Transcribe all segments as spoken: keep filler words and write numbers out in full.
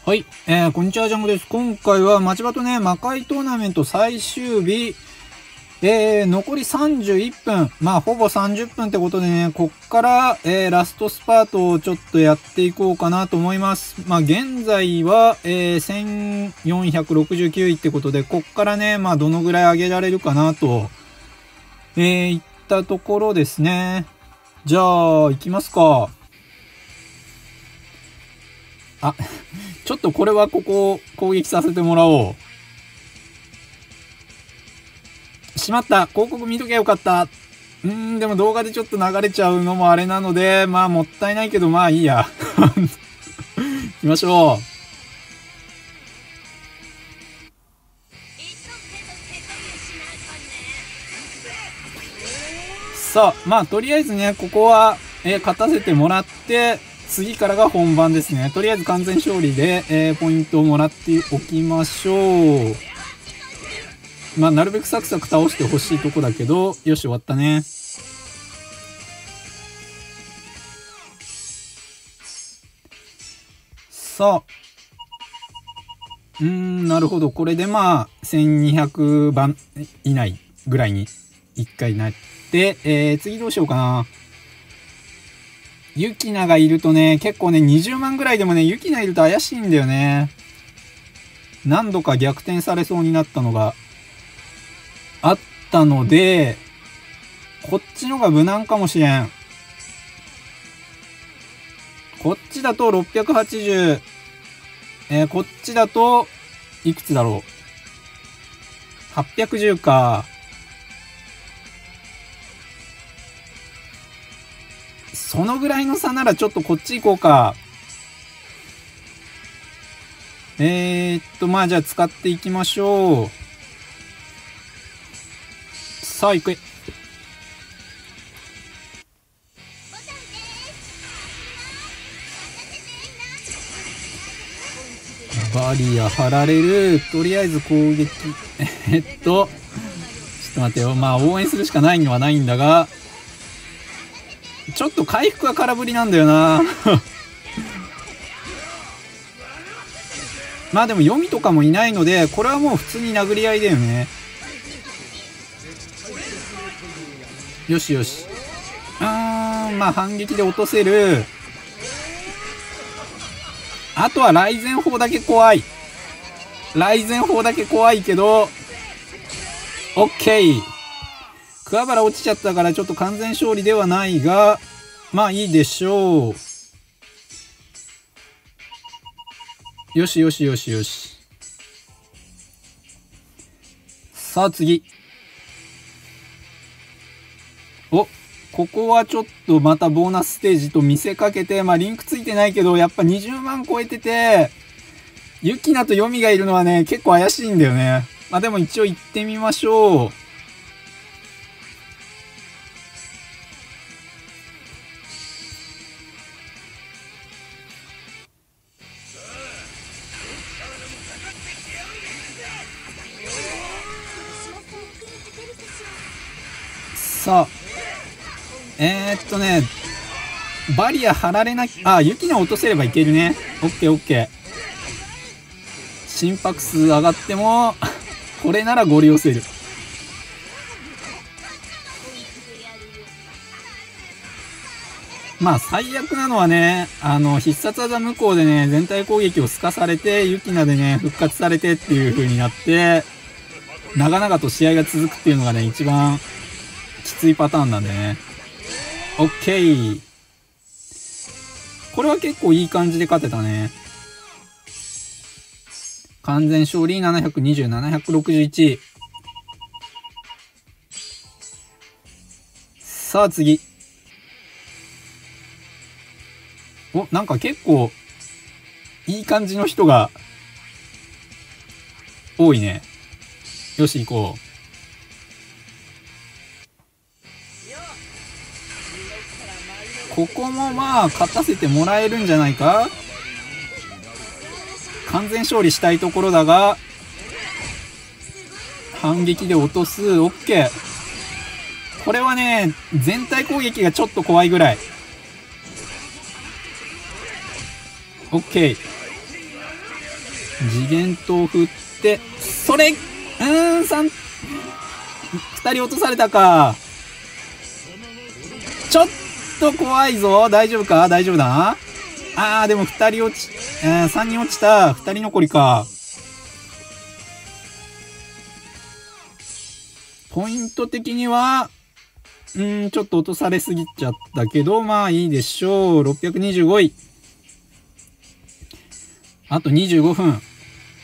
はい、えー、こんにちは、ジャンゴです。今回は町場とね、魔界トーナメント最終日、えー、残りさんじゅういっぷん、まあ、ほぼさんじゅっぷんってことでね、こっから、えー、ラストスパートをちょっとやっていこうかなと思います。まあ、現在は、えー、せんよんひゃくろくじゅうきゅういってことで、こっからね、まあ、どのぐらい上げられるかなと、えー、いったところですね。じゃあ、行きますか。あ、ちょっとこれはここを攻撃させてもらおう。しまった。広告見とけばよかった。うーん、でも動画でちょっと流れちゃうのもあれなので、まあもったいないけど、まあいいや。行きましょう。さあ、まあとりあえずね、ここは、えー、勝たせてもらって、次からが本番ですね。とりあえず完全勝利で、えー、ポイントをもらっておきましょう。まあ、なるべくサクサク倒してほしいとこだけど、よし、終わったね。さあ。うーん、なるほど。これでまあ、せんにひゃくばん以内ぐらいにいっかいなって、えー、次どうしようかな。ユキナがいるとね、結構ね、にじゅうまんぐらいでもね、ユキナいると怪しいんだよね。何度か逆転されそうになったのがあったので、こっちのが無難かもしれん。こっちだとろっぴゃくはちじゅう。えー、こっちだと、いくつだろう。はっぴゃくじゅうか。そのぐらいの差ならちょっとこっち行こうか。えー、っと、まあじゃあ使っていきましょう。さあ行く。バリア張られる。とりあえず攻撃。えっと、ちょっと待ってよ。まあ応援するしかないのはないんだが、ちょっと回復が空振りなんだよな。まあでも読みとかもいないので、これはもう普通に殴り合いだよね。よしよし。あー、まあ反撃で落とせる。あとは雷電砲だけ怖い。雷電砲だけ怖いけど、オッケー。桑原落ちちゃったからちょっと完全勝利ではないが、まあいいでしょう。よしよしよしよし。さあ次。お、ここはちょっとまたボーナスステージと見せかけて、まあリンクついてないけど、やっぱにじゅうまん超えてて、ユキナとヨミがいるのはね、結構怪しいんだよね。まあでも一応行ってみましょう。さあ。えー、っとね、バリア張られなき、あ、ユキナ落とせればいけるね。オッケーオッケー。心拍数上がっても、これならゴリ押せる。まあ最悪なのはね、あの、必殺技無効でね、全体攻撃を透かされて、ユキナでね、復活されてっていう風になって、長々と試合が続くっていうのがね、一番きついパターンなんでね。オッケー。これは結構いい感じで勝てたね。完全勝利ななひゃくにじゅう、ななひゃくろくじゅういち。さあ次。お、なんか結構いい感じの人が多いね。よし行こう。ここもまあ勝たせてもらえるんじゃないか。完全勝利したいところだが、反撃で落とす。オッケー。これはね、全体攻撃がちょっと怖いぐらい。オッケー。 次元刀振って、それうーん、三、二人落とされたか。ちょっと怖いぞ。大丈夫か？大丈夫だな。あー、でも二人落ち、えー、三人落ちた。二人残りか。ポイント的には、うーん、ちょっと落とされすぎちゃったけど、まあいいでしょう。ろっぴゃくにじゅうごい。あとにじゅうごふん。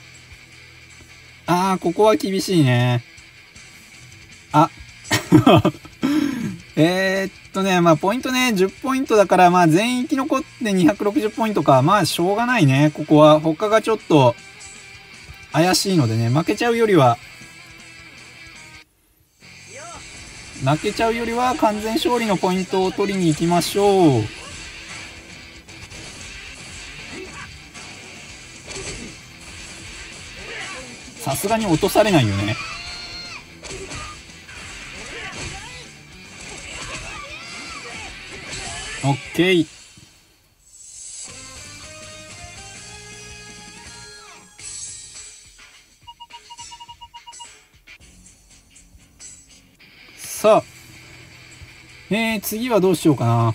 あー、ここは厳しいね。あ。えーっとね、まあポイントね、じゅっポイントだから、まあ全員生き残ってにひゃくろくじゅうポイントか。まあしょうがないね、ここは。他がちょっと怪しいのでね、負けちゃうよりは、負けちゃうよりは完全勝利のポイントを取りに行きましょう。さすがに落とされないよね。オッケー。さあ、えー、次はどうしようかな。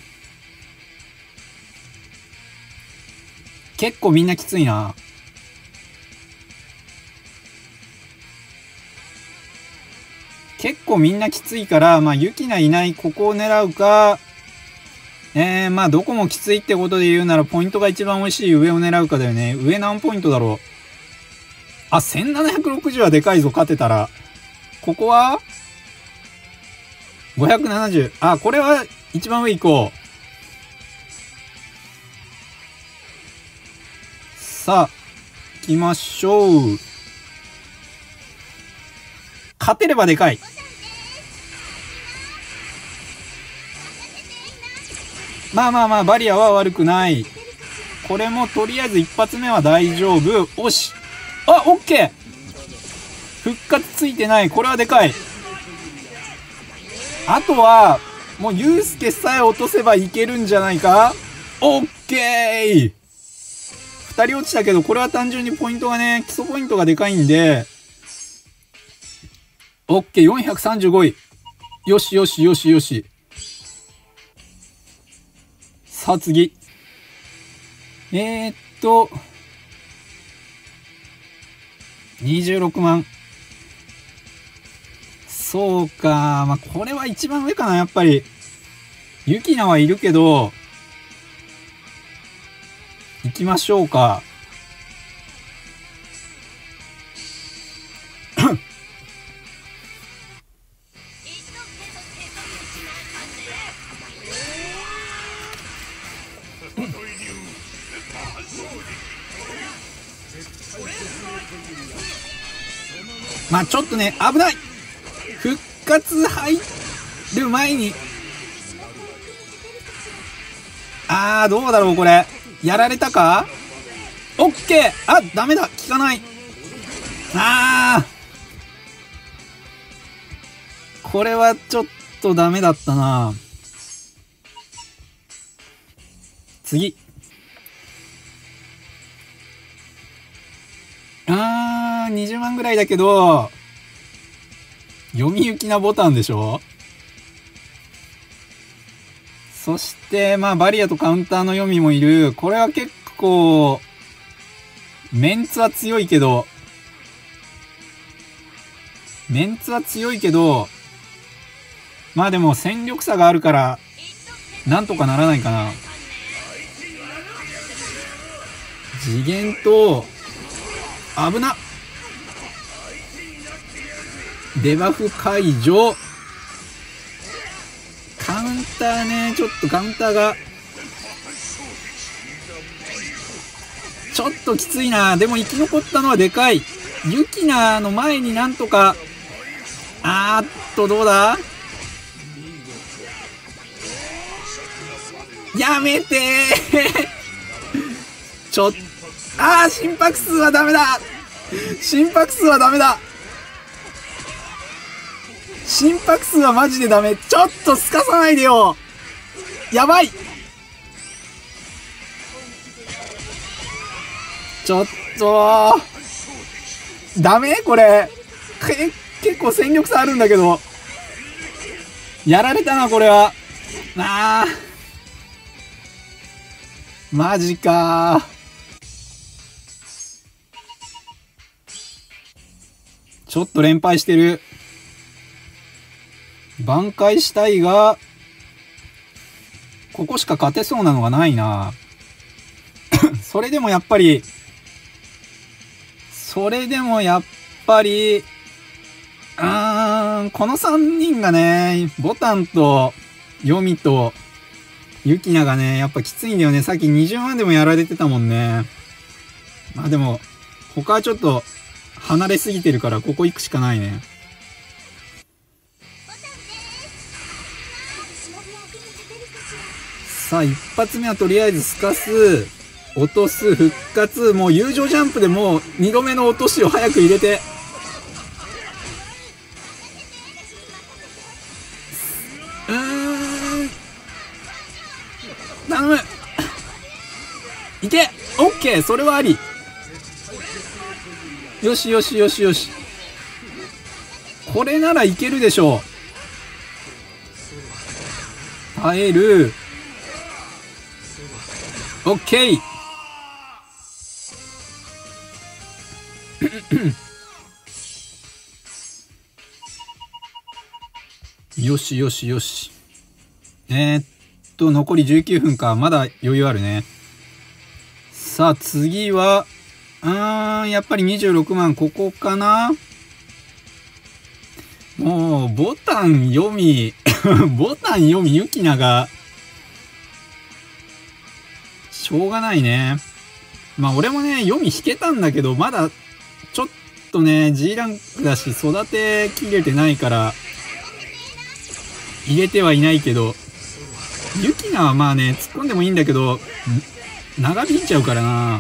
結構みんなきついな。結構みんなきついから、まあ、ユキナいないここを狙うか、えー、まあ、どこもきついってことで言うなら、ポイントが一番美味しい上を狙うかだよね。上何ポイントだろう。あ、せんななひゃくろくじゅうはでかいぞ、勝てたら。ここはごひゃくななじゅう。あ、これは一番上行こう。さあ、行きましょう。勝てればでかい。まあまあまあ、バリアは悪くない。これもとりあえず一発目は大丈夫。おし。あ、オッケー。復活ついてない。これはでかい。あとは、もうユウスケさえ落とせばいけるんじゃないか？オッケー。二人落ちたけど、これは単純にポイントがね、基礎ポイントがでかいんで、オッケー、よんひゃくさんじゅうごい。よしよしよしよし。さあ次。えー、っと、にじゅうろくまん。そうか。まあ、これは一番上かな、やっぱり。ユキナはいるけど、行きましょうか。まあちょっとね、危ない。復活入る前に。あー、どうだろう、これ。やられたか？オッケー。あ、ダメだ。効かない。あー。これはちょっとダメだったな。次。あー、にじゅうまんぐらいだけど、読み行きなボタンでしょ？そして、まあ、バリアとカウンターの読みもいる。これは結構、メンツは強いけど、メンツは強いけど、まあでも戦力差があるから、なんとかならないかな。次元と、危なっ。デバフ解除。カウンターね、ちょっとカウンターが、ちょっときついな。でも生き残ったのはでかい。ユキナの前になんとか、あーっと、どうだ？やめてーちょっ、あー、心拍数はダメだ。心拍数はダメだ。心拍数はマジでダメ。ちょっとすかさないでよ。やばい。ちょっとダメこれ。け、結構戦力差あるんだけど。やられたな、これは。あー。マジかー。ちょっと連敗してる。挽回したいが、ここしか勝てそうなのがないな。それでもやっぱり、それでもやっぱり、あー、このさんにんがね、ボタンと、ヨミと、ユキナがね、やっぱきついんだよね。さっきにじゅうまんでもやられてたもんね。まあでも、他はちょっと、離れすぎてるから、ここ行くしかないね。さあ、一発目はとりあえずすかす、落とす、復活、もう友情ジャンプでもうにどめの落としを早く入れて。うーん。頼む。いけ！オッケー！それはあり。よしよしよしよし。これならいけるでしょう。耐える。オッケー。よしよしよし。えー、っと、残りじゅうきゅうふんか。まだ余裕あるね。さあ、次は、うーん、やっぱりにじゅうろくまん、ここかな？もう、ボタン読み、ボタン読み、ユキナが、しょうがないね。まあ、俺もね、読み引けたんだけど、まだ、ちょっとね、G ランクだし、育てきれてないから、入れてはいないけど、ユキナはまあね、突っ込んでもいいんだけど、長引いちゃうからな。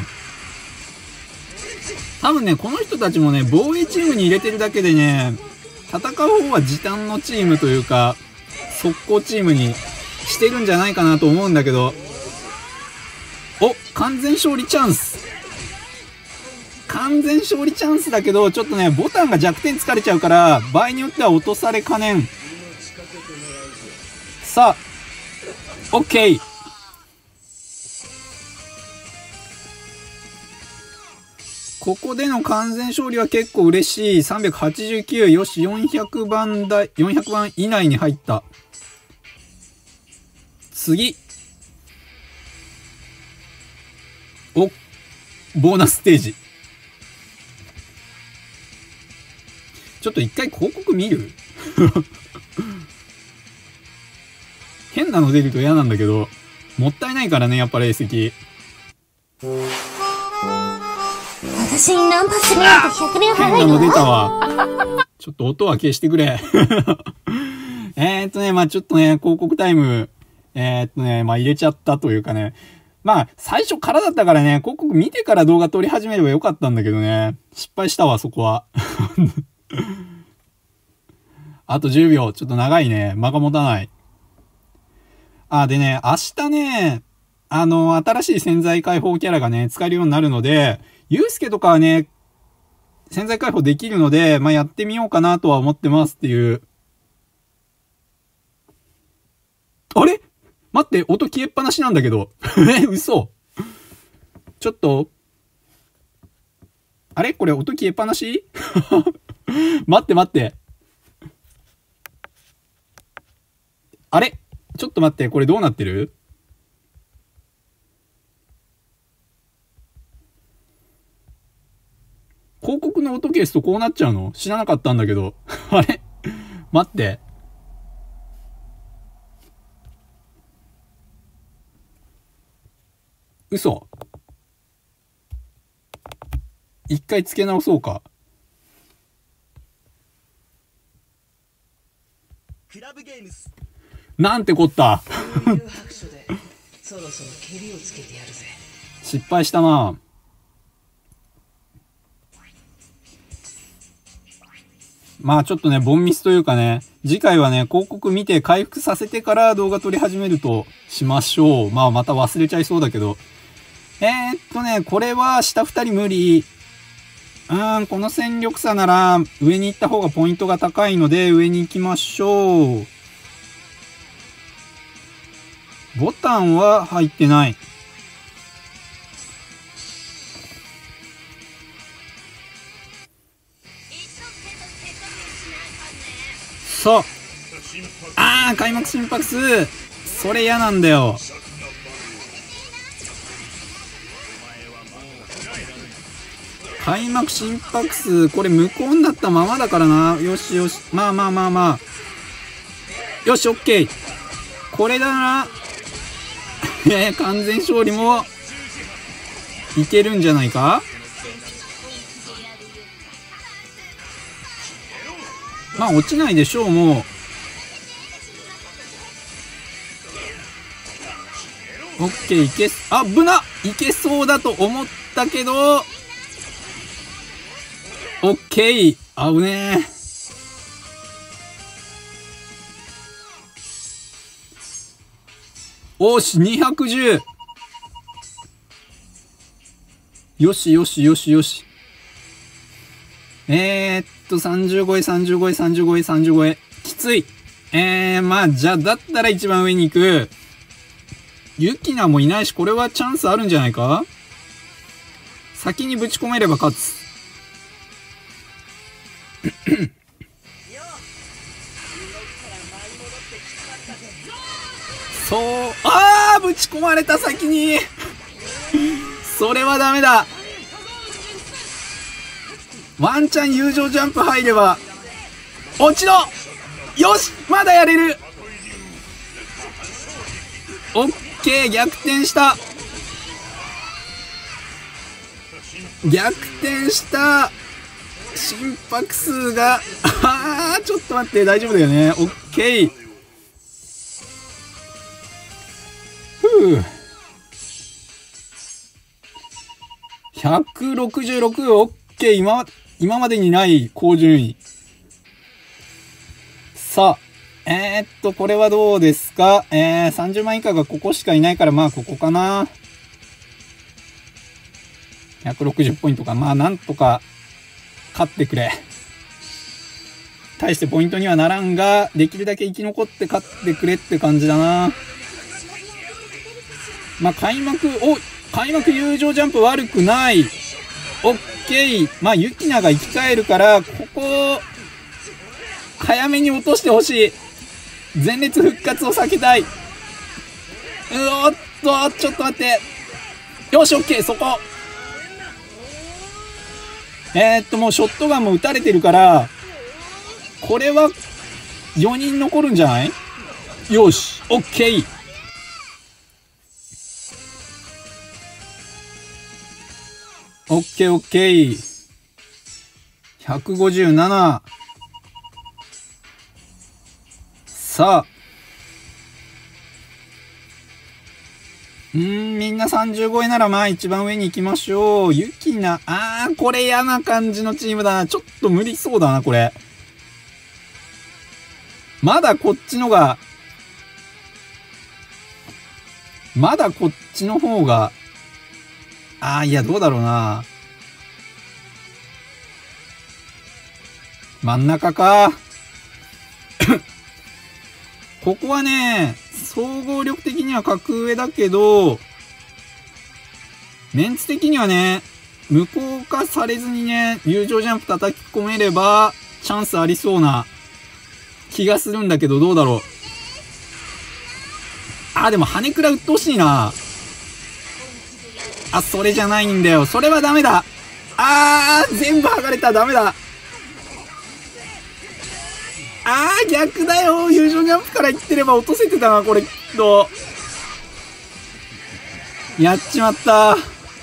多分ね、この人たちもね、防衛チームに入れてるだけでね、戦う方は時短のチームというか、速攻チームにしてるんじゃないかなと思うんだけど、お、完全勝利チャンス。完全勝利チャンスだけど、ちょっとね、ボタンが弱点疲れちゃうから、場合によっては落とされかねん。さあ、オッケー。ここでの完全勝利は結構嬉しい。さんびゃくはちじゅうきゅう。よし、よんひゃくばん台、よんひゃくばん以内に入った。次。お、ボーナスステージ。ちょっと一回広告見る？変なの出ると嫌なんだけど、もったいないからね、やっぱ霊石。 私にナンパするなんてひゃくねん払いの。 変なの出たわ。ちょっと音は消してくれ。えっとね、まあちょっとね、広告タイム、えー、っとね、まあ入れちゃったというかね。まあ最初からだったからね、広告見てから動画撮り始めればよかったんだけどね。失敗したわ、そこは。あとじゅうびょう。ちょっと長いね。間が持たない。あ、でね、明日ね、あの、新しい潜在解放キャラがね、使えるようになるので、ゆうすけとかはね、潜在解放できるので、まあ、やってみようかなとは思ってますっていう。あれ？待って、音消えっぱなしなんだけど。え、嘘。ちょっと。あれこれ音消えっぱなし？待って待って。あれちょっと待って、これどうなってる？広告の音消すとこうなっちゃうの？知らなかったんだけど。あれ待って。嘘。一回付け直そうか。クラブゲームスなんてこった。そろそろケリをつけてやるぜ。失敗したな。まあちょっとね、ボンミスというかね、次回はね、広告見て回復させてから動画撮り始めるとしましょう。まあまた忘れちゃいそうだけど。えー、っとね、これは下二人無理。ううーん、この戦力差なら上に行った方がポイントが高いので上に行きましょう。ボタンは入ってない。そう。ああ、開幕心拍数。それ嫌なんだよ。開幕心拍数、これ無効になったままだからな。よしよし。まあまあまあまあ。よし、オッケー。これだな。えー、完全勝利もいけるんじゃないか。まあ落ちないでしょう。もうオッケー、いけ、あぶな、いけそうだと思ったけど、オッケー、あぶねえ。おし、にひゃくじゅう。よしよしよしよし。えー、っと、さんじゅうごえ、さんじゅうごえ、さんじゅうごえ、さんじゅうごえ。きつい。えー、まあ、じゃあ、だったら一番上に行く。ユキナもいないし、これはチャンスあるんじゃないか。先にぶち込めれば勝つ。そう、あー、ぶち込まれた先に。それはダメだ。ワンチャン友情ジャンプ入れば。落ちろ。よし、まだやれる。オッケー、逆転した。逆転した。心拍数が、あー、ちょっと待って、大丈夫だよね。オッケー。ふう。ひゃくろくじゅうろく、オッケー。今、今までにない高順位。さあ、えー、っと、これはどうですか。えー、さんじゅうまん以下がここしかいないから、まあ、ここかな。ひゃくろくじゅうポイントか。まあ、なんとか、勝ってくれ。大してポイントにはならんが、できるだけ生き残って勝ってくれって感じだな。まあ、開幕、お、開幕友情ジャンプ悪くない。オッケー。まあ、ユキナが生き返るから、ここ、早めに落としてほしい。前列復活を避けたい。うおっと、ちょっと待って。よし、オッケー、そこ。えー、っと、もうショットガンも撃たれてるから、これはよにん残るんじゃない？よし、オッケー。オッケー、オッケー。ひゃくごじゅうなな。さあ。うーん、みんなさんじゅうごえならまあ一番上に行きましょう。ユキナ、あー、これ嫌な感じのチームだな。ちょっと無理そうだな、これ。まだこっちのが、まだこっちの方が、あー、いや、どうだろうな。真ん中か。ここはね、総合力的には格上だけど、メンツ的にはね、無効化されずにね、友情ジャンプ叩き込めれば、チャンスありそうな気がするんだけど、どうだろう。あ、でも羽倉鬱陶しいな。あ、それじゃないんだよ。それはダメだ。あー、全部剥がれた。ダメだ。あー、逆だよ。友情ジャンプから言ってれば落とせてたな、これ、きっと。やっちまった。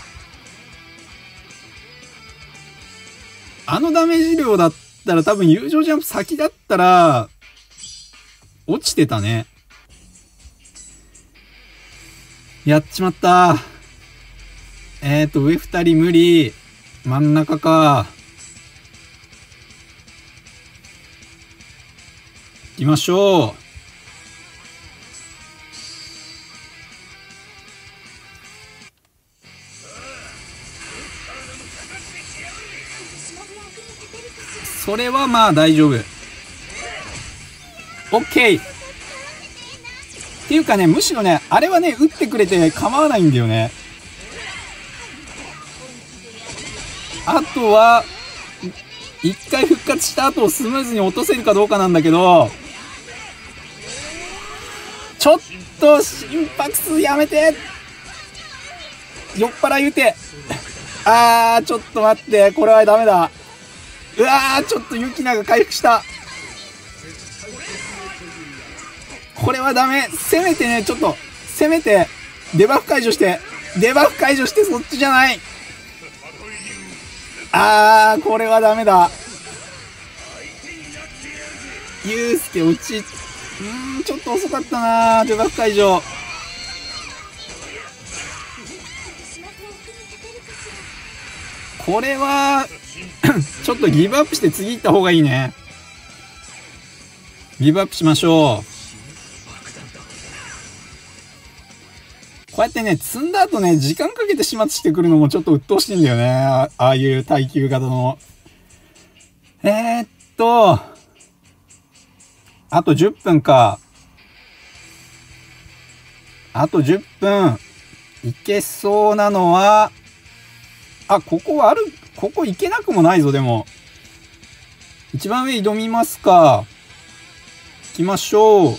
あのダメージ量だったら多分友情ジャンプ先だったら、落ちてたね。やっちまった。えーと、上二人無理。真ん中か。行きましょう。 それはまあ大丈夫。オッケーっていうかね、むしろね、あれはね、打ってくれて構わないんだよね。あとは、一回復活した後スムーズに落とせるかどうかなんだけど、ちょっと心拍数やめて。酔っ払い打て。あー、ちょっと待って。これはダメだ。うわー、ちょっとユキナが回復した。これはダメ。せめてね、ちょっと、せめて、デバフ解除して、デバフ解除して、そっちじゃない。あー、これはダメだ。ユウスケ落ち、うーん、ちょっと遅かったなー、デバフ解除。これは、ちょっとギブアップして次行った方がいいね。ギブアップしましょう。こうやってね、積んだ後ね、時間かけて始末してくるのもちょっと鬱陶しいんだよね。あ, ああいう耐久型の。えー、っと、あとじゅっぷんか。あとじゅっぷん。いけそうなのは、あ、ここはある、ここ行けなくもないぞ、でも。一番上挑みますか。行きましょう。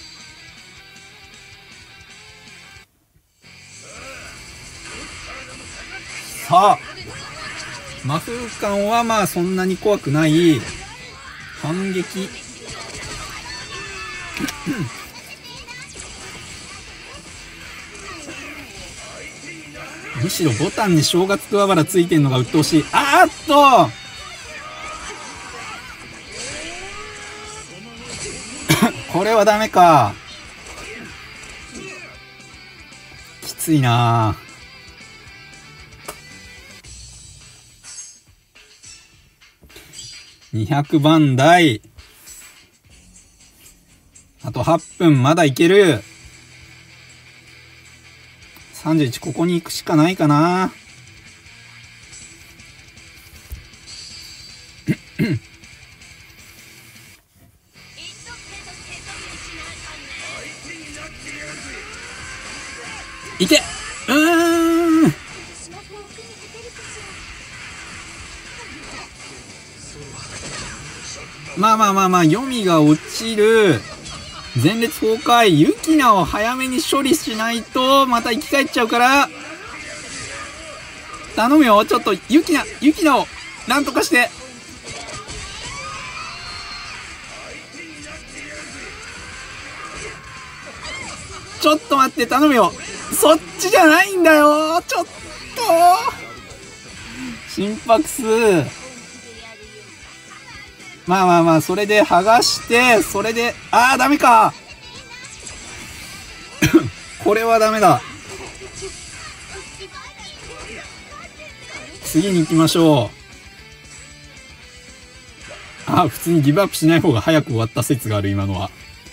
さあ。魔風感はまあそんなに怖くない。反撃。むしろボタンに正月桑原ついてんのが鬱陶しい。あーっとこれはダメか。きついな。にひゃくばん台。あとはっぷん、まだいける。さんじゅういち、ここに行くしかないかな。いけ。うーん。まあまあまあまあ、読みが落ちる。前列崩壊。ユキナを早めに処理しないと、また生き返っちゃうから。頼むよ。ちょっと、ユキナ、ユキナを、なんとかして。ちょっと待って、頼むよ。そっちじゃないんだよ。ちょっと。心拍数。まあまあまあ、それで剥がして、それで、ああ、ダメか。これはダメだ。次に行きましょう。ああ、普通にギブアップしない方が早く終わった説がある、今のは。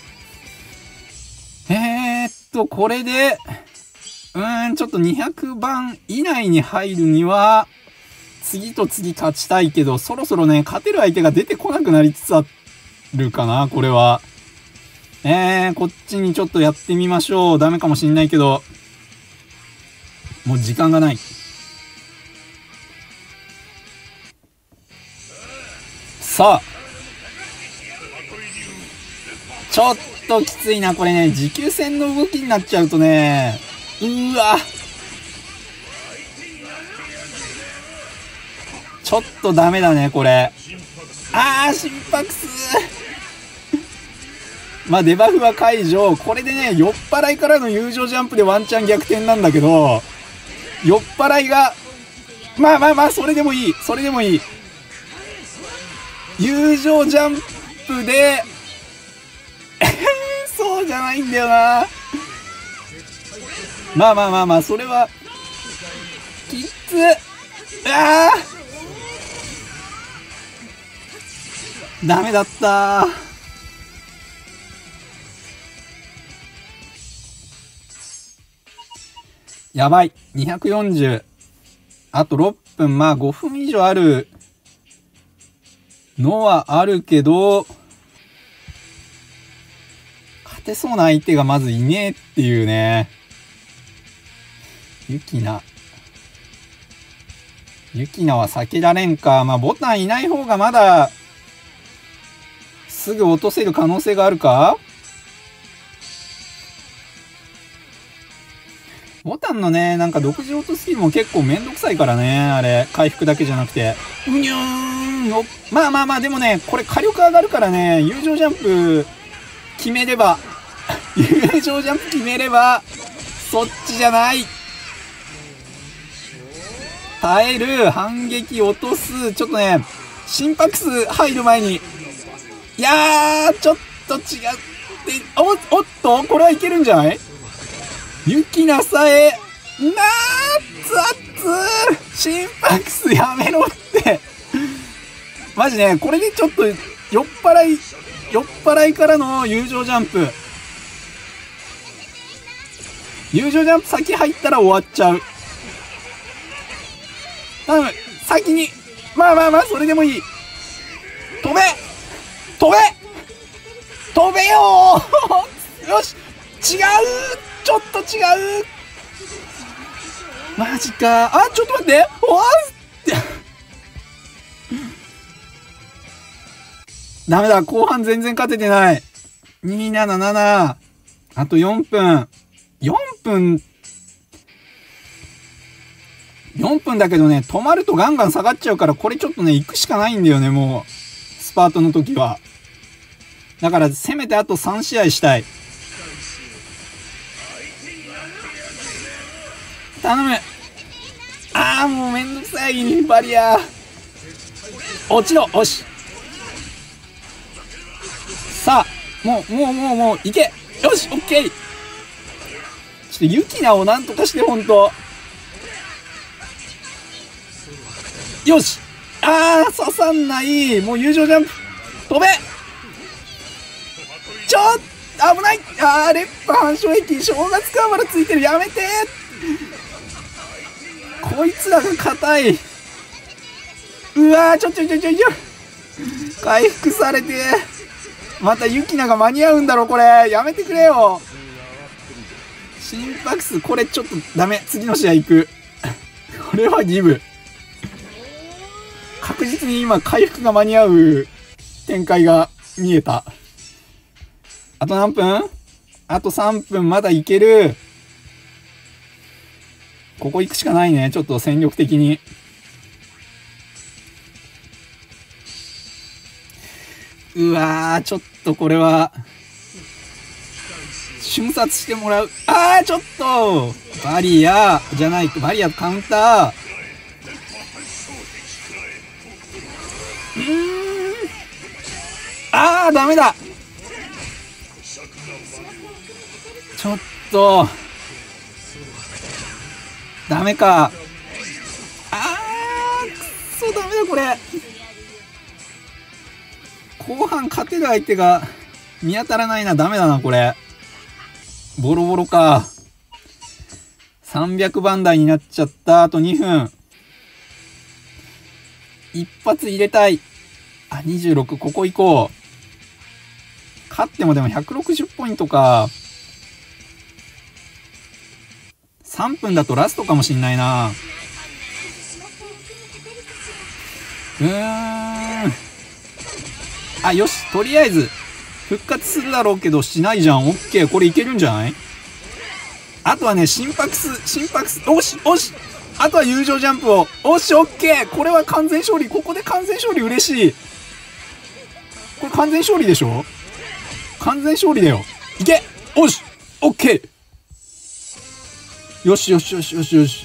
えーっと、これで、うーん、ちょっとにひゃくばん以内に入るには、次と次勝ちたいけど、そろそろね、勝てる相手が出てこなくなりつつあるかな、これは。えー、こっちにちょっとやってみましょう。ダメかもしんないけど。もう時間がない。さあ。ちょっときついな、これね。持久戦の動きになっちゃうとね。うーわ。ちょっとダメだね、これ。あー、心拍数。まあ、デバフは解除。これでね、酔っ払いからの友情ジャンプでワンチャン逆転なんだけど、酔っ払いが、まあまあまあ、それでもいい。それでもいい。友情ジャンプで、そうじゃないんだよな。まあまあまあまあ、それは、きっつ。ああダメだったー。やばい。にひゃくよんじゅう。あとろっぷん。まあごふん以上あるのはあるけど、勝てそうな相手がまずいねえっていうね。ユキナ。ユキナは避けられんか。まあ、ボタンいない方がまだ、すぐ落とせる可能性があるか。ボタンのね、なんか独自落とすスキルも結構めんどくさいからね、あれ。回復だけじゃなくて。うにゅーんおまあまあまあ、でもね、これ火力上がるからね、友情ジャンプ決めれば、友情ジャンプ決めれば、そっちじゃない。耐える、反撃落とす、ちょっとね、心拍数入る前に、いやー、ちょっと違って、お、おっとこれはいけるんじゃない？ユキナさえ、なーつあつ心拍数やめろって。マジね、これでちょっと酔っ払い、酔っ払いからの友情ジャンプ。友情ジャンプ先入ったら終わっちゃう。頼む、先に。まあまあまあ、それでもいい。飛べ飛べ飛べよーよし違うちょっと違うマジかあ、ちょっと待っておわってダメだ、後半全然勝ててない。になななな。あとよんぷん。よんぷん。よんぷんだけどね、止まるとガンガン下がっちゃうから、これちょっとね、行くしかないんだよね、もう。スパートの時は。だから、せめてあとさん試合したい。頼む。あー、もうめんどくさい、バリア。落ちろ、おし。さあ、もう、もう、もう、もう、いけ。よし、オッケー。ちょっと、ユキナをなんとかして、ほんと。よし。あー、刺さんない。もう友情ジャンプ。飛べ。ちょっ危ない。あー、烈波反射壁。正月カーバラついてる。やめて。こいつらが硬い。うわー、ちょちょちょちょちょ。回復されて。またユキナが間に合うんだろ、これ。やめてくれよ。心拍数、これちょっとダメ。次の試合行く。これはギブ。確実に今、回復が間に合う展開が見えた。あと何分？あとさんぷん、まだいける。ここ行くしかないね。ちょっと戦力的に。うわー、ちょっとこれは、瞬殺してもらう。あー、ちょっとバリア、じゃない、バリアカウンター。うーん。あー、ダメだ。ちょっと、ダメか。あー、くそ、ダメだ、これ。後半勝てる相手が見当たらないな。ダメだな、これ。ボロボロか。さんびゃくばん台になっちゃった。あとにふん。一発入れたい。あ、にじゅうろく。ここ行こう。勝ってもでもひゃくろくじゅうポイントか。さんぷんだとラストかもしんないな。うーん。あ、よし。とりあえず、復活するだろうけど、しないじゃん。オッケー。これいけるんじゃない？あとはね、心拍数、心拍数、おし、おし。あとは友情ジャンプを。おし、オッケー。これは完全勝利。ここで完全勝利嬉しい。これ完全勝利でしょ？完全勝利だよ。いけ！おし！オッケー！よしよしよしよしよし。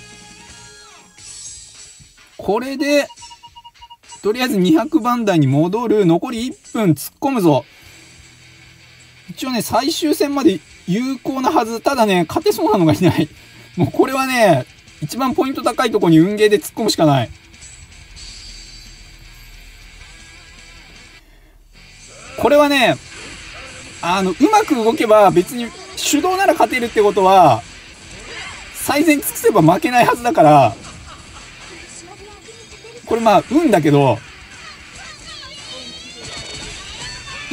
これで、とりあえずにひゃくばん台に戻る。残りいっぷん突っ込むぞ。一応ね、最終戦まで有効なはず。ただね、勝てそうなのがいない。もうこれはね、一番ポイント高いところに運ゲーで突っ込むしかない。これはね、あの、うまく動けば別に手動なら勝てるってことは、最善尽くせば負けないはずだから、これまあ、運だけど、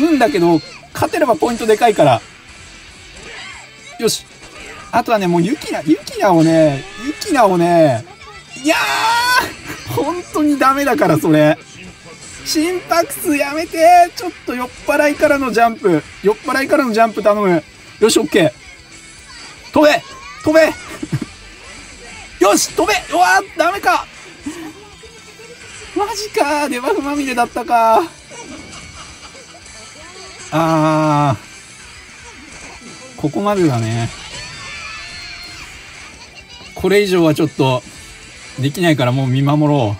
うんだけど、勝てればポイントでかいから。よし。あとはね、もうユキナ、ユキナをね、ユキナをね、いやー本当にダメだから、それ。心拍数やめてちょっと酔っ払いからのジャンプ。酔っ払いからのジャンプ頼む。よし、オッケー。飛べ飛べよし飛べうわーダメかマジかデバフまみれだったかあー。ここまでだね。これ以上はちょっと、できないからもう見守ろ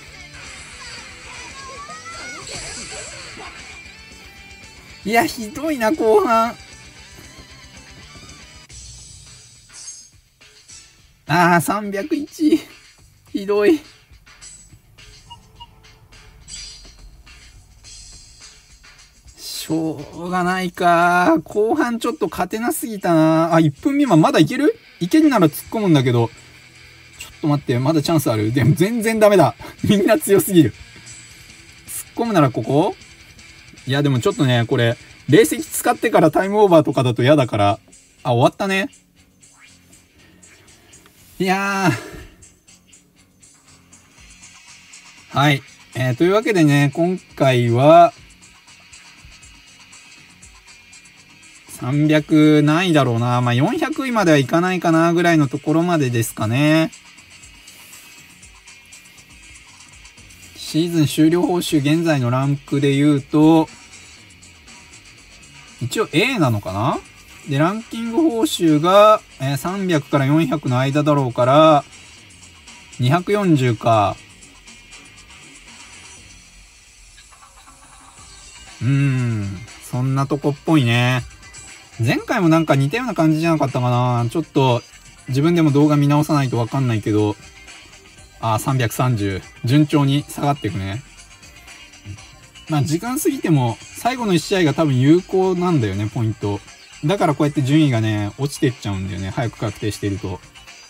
う。いや、ひどいな、後半。ああ、さんびゃくいち。ひどい。しょうがないか。後半ちょっと勝てなすぎたな。あ、いっぷん未満まだいける？いけるなら突っ込むんだけど。ちょっと待って、まだチャンスある。でも全然ダメだ。みんな強すぎる。突っ込むならここ？いや、でもちょっとね、これ、霊石使ってからタイムオーバーとかだと嫌だから。あ、終わったね。いやー。はい。えー、というわけでね、今回は、さんびゃくないだろうな。まあ、よんひゃくいまではいかないかなぐらいのところまでですかね。シーズン終了報酬現在のランクで言うと、一応 A なのかな？で、ランキング報酬が、えー、さんびゃくからよんひゃくの間だろうから、にひゃくよんじゅうか。うーん、そんなとこっぽいね。前回もなんか似たような感じじゃなかったかな。ちょっと、自分でも動画見直さないとわかんないけど、あー、さんびゃくさんじゅう。順調に下がっていくね。まあ、時間過ぎても、最後のいち試合が多分有効なんだよね、ポイント。だからこうやって順位がね、落ちてっちゃうんだよね。早く確定してると。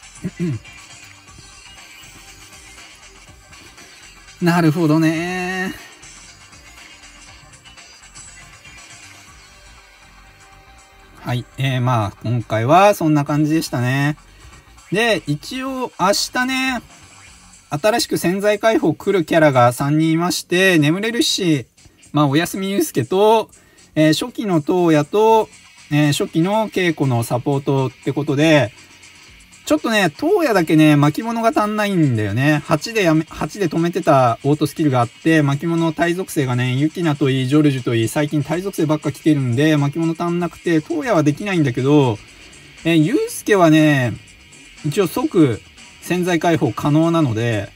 なるほどね。はい。えー、まあ、今回はそんな感じでしたね。で、一応、明日ね、新しく潜在解放来るキャラがさんにんいまして、眠れるし、まあ、おやすみゆうすけと、えー、初期の東野と、えー、初期の稽古のサポートってことで、ちょっとね、東野だけね、巻物が足んないんだよね。はちでやめ、はちで止めてたオートスキルがあって、巻物対属性がね、ユキナといい、ジョルジュといい、最近対属性ばっか来てるんで、巻物足んなくて、東野はできないんだけど、えー、ゆうすけはね、一応即潜在解放可能なので、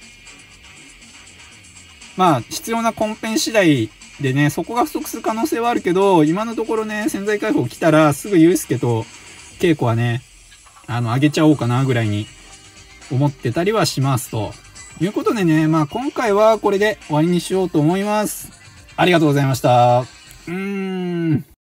まあ、必要なコンペン次第でね、そこが不足する可能性はあるけど、今のところね、潜在解放来たら、すぐゆうすけと稽古はね、あの、上げちゃおうかな、ぐらいに思ってたりはしますと。いうことでね、まあ今回はこれで終わりにしようと思います。ありがとうございました。うーん。